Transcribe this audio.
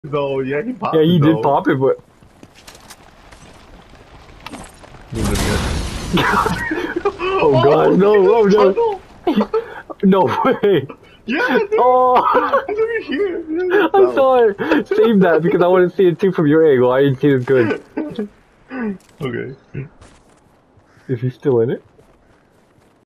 No, yeah, he popped Yeah, it, he though. did pop it, but. Oh god, no, oh no. No way. Yeah, dude. Oh, It's over here. I'm sorry. Save that because I want to see it too from your angle. I didn't see it good. Okay. Is he still in it?